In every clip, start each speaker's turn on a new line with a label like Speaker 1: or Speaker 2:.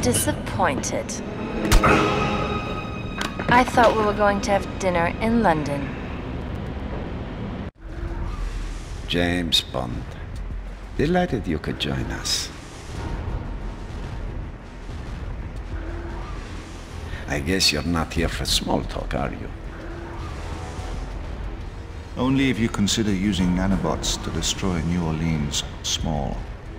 Speaker 1: disappointed. I thought we were going to have dinner in London.
Speaker 2: James Bond. Delighted you could join us. I guess you're not here for small talk, are you?
Speaker 3: Only if you consider using nanobots to destroy New Orleans small.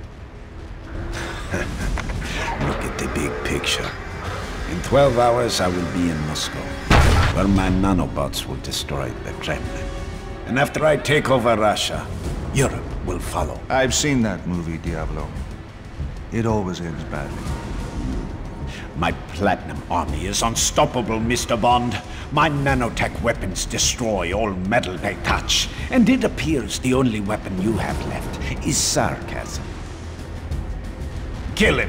Speaker 2: Look at the big picture. In 12 hours, I will be in Moscow, where my nanobots will destroy the Kremlin. And after I take over Russia, Europe will follow.
Speaker 3: I've seen that movie, Diavolo. It always ends badly.
Speaker 4: My Platinum Army is unstoppable, Mr. Bond. My nanotech weapons destroy all metal they touch. And it appears the only weapon you have left is sarcasm. Kill him!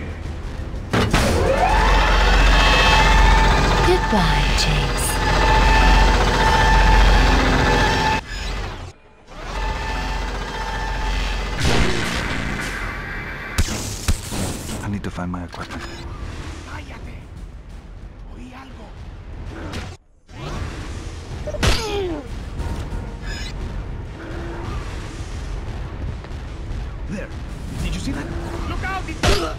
Speaker 1: Goodbye, James.
Speaker 3: I need to find my equipment.
Speaker 4: There. Did you see that? Look out!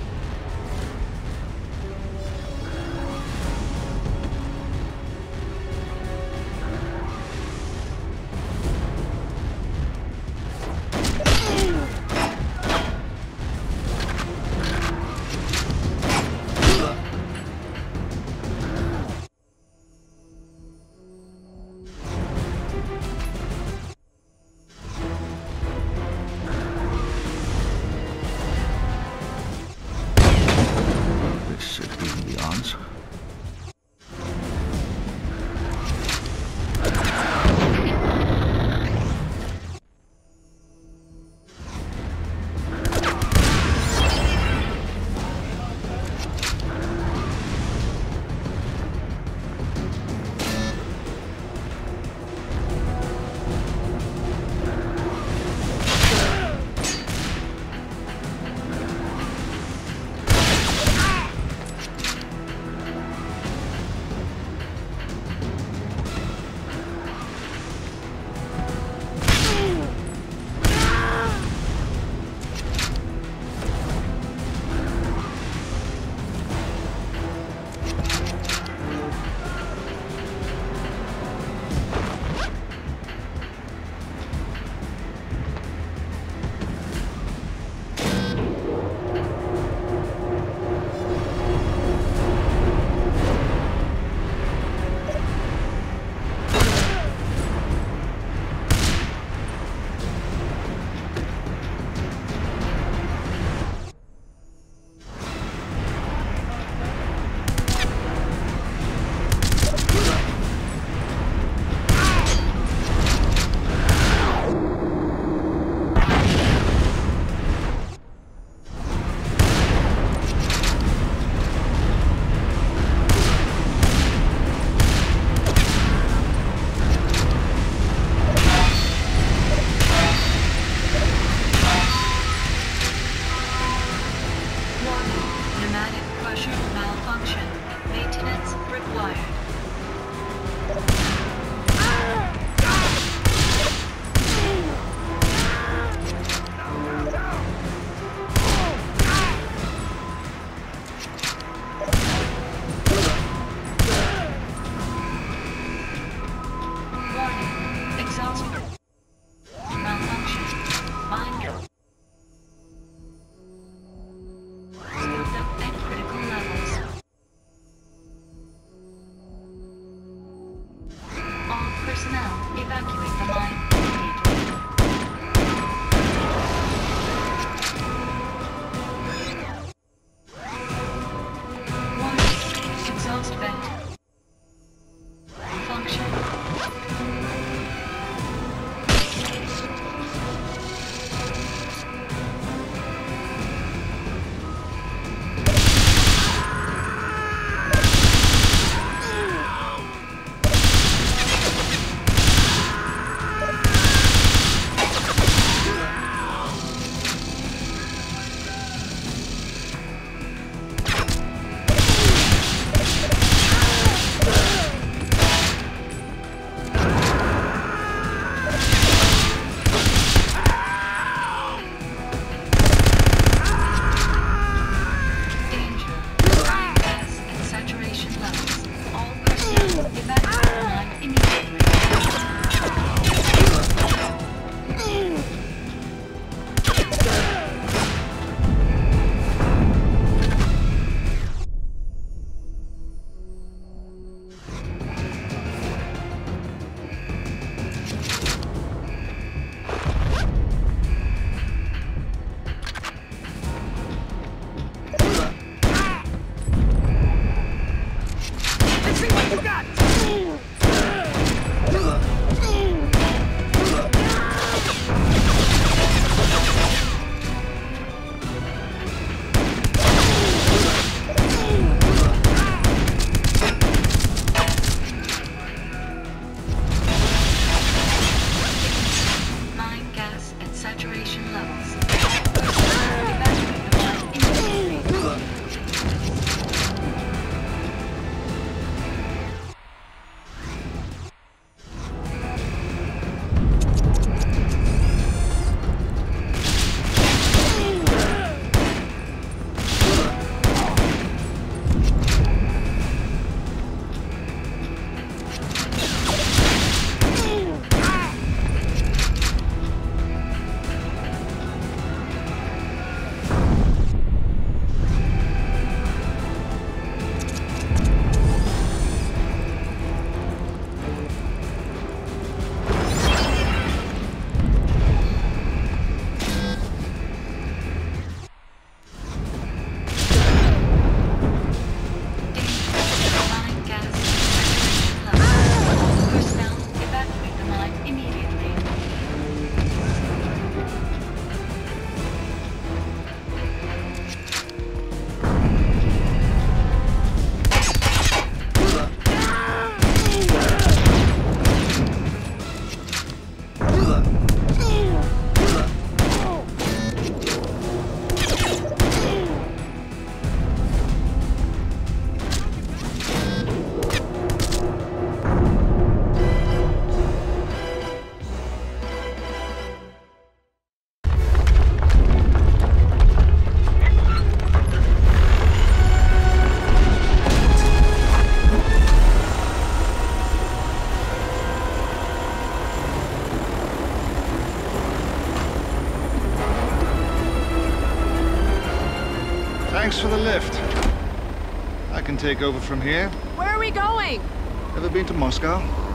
Speaker 3: Thanks for the lift. I can take over from here.
Speaker 5: Where are we going?
Speaker 3: Ever been to Moscow?